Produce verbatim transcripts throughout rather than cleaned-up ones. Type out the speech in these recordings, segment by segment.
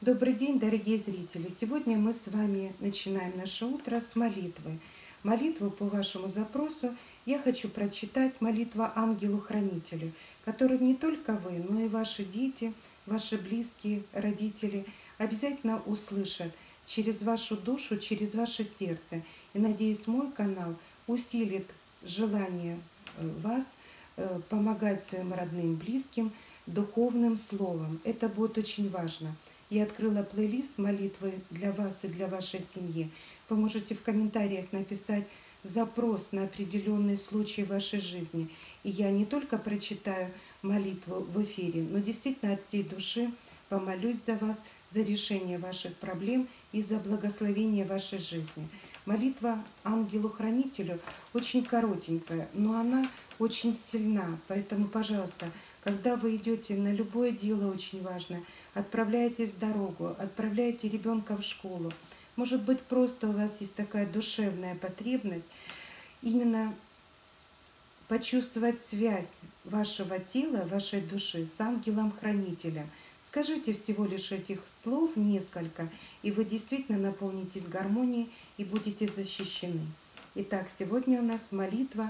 Добрый день, дорогие зрители! Сегодня мы с вами начинаем наше утро с молитвы. Молитву по вашему запросу я хочу прочитать, молитва ангелу-хранителю, которую не только вы, но и ваши дети, ваши близкие, родители обязательно услышат через вашу душу, через ваше сердце. И надеюсь, мой канал усилит желание вас э, помогать своим родным, близким духовным словом. Это будет очень важно. Я открыла плейлист молитвы для вас и для вашей семьи. Вы можете в комментариях написать запрос на определенный случай в вашей жизни. И я не только прочитаю молитву в эфире, но действительно от всей души помолюсь за вас, за решение ваших проблем и за благословение вашей жизни. Молитва ангелу-хранителю очень коротенькая, но она очень сильна. Поэтому, пожалуйста, когда вы идете на любое дело очень важное, отправляетесь в дорогу, отправляете ребенка в школу, может быть, просто у вас есть такая душевная потребность именно почувствовать связь вашего тела, вашей души с ангелом-хранителем. Скажите всего лишь этих слов несколько, и вы действительно наполнитесь гармонией и будете защищены. Итак, сегодня у нас молитва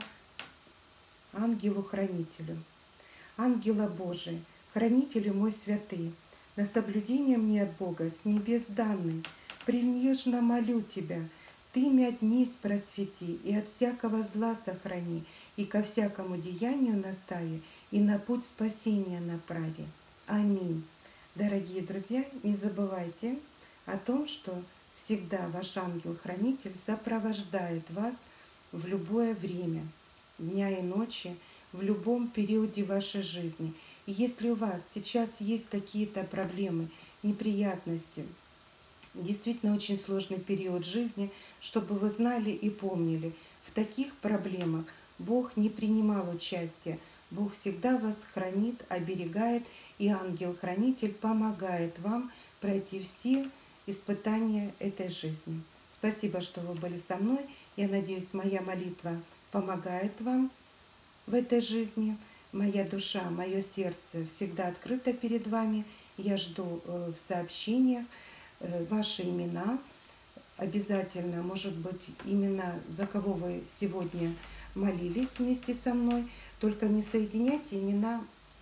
ангелу-хранителю. Ангела Божий, хранителю мой святый, на соблюдение мне от Бога с небес данный, пренежно молю Тебя, Ты мя днись просвети, и от всякого зла сохрани, и ко всякому деянию настави, и на путь спасения направи. Аминь. Дорогие друзья, не забывайте о том, что всегда ваш ангел-хранитель сопровождает вас в любое время, дня и ночи, в любом периоде вашей жизни. И если у вас сейчас есть какие-то проблемы, неприятности, действительно очень сложный период жизни, чтобы вы знали и помнили, в таких проблемах Бог не принимал участия. Бог всегда вас хранит, оберегает, и ангел-хранитель помогает вам пройти все испытания этой жизни. Спасибо, что вы были со мной. Я надеюсь, моя молитва помогает вам в этой жизни. Моя душа, мое сердце всегда открыто перед вами. Я жду в сообщениях ваши имена. Обязательно, может быть, имена, за кого вы сегодня молились вместе со мной. Только не соединяйте имена,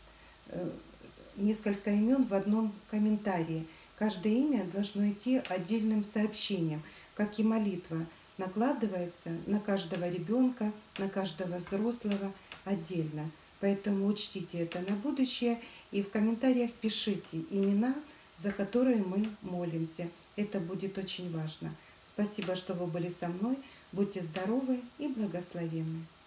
несколько имен в одном комментарии. Каждое имя должно идти отдельным сообщением, как и молитва накладывается на каждого ребенка, на каждого взрослого отдельно. Поэтому учтите это на будущее и в комментариях пишите имена, за которые мы молимся. Это будет очень важно. Спасибо, что вы были со мной. Будьте здоровы и благословенны.